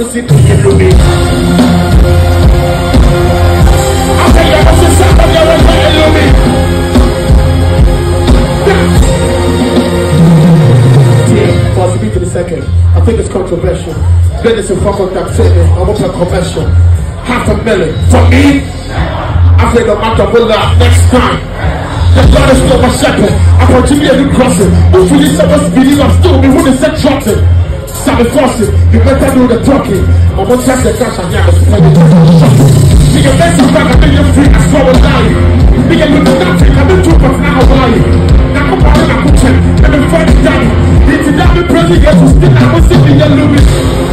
will see the yellow me. I tell you, what's the sound of your yellow me? Yeah, pause the beat for the second. I think it's controversial. Business and fuck up that statement. I want a commercial. $500,000 for me. I play the matter will last next time. The God is not my shepherd. I continue to crossing. Hopefully someone's believe I'm still me who they said trotting. Sammy forcing. You better do the talking. I won't touch the cash and never spend it. Be your best friend, I've been your free as well as lying. Be your little nothing, I've been too much now Hawaii. Now I'm out in a kitchen, and I'm fighting down. It's a damn president who still I was sitting in Louis.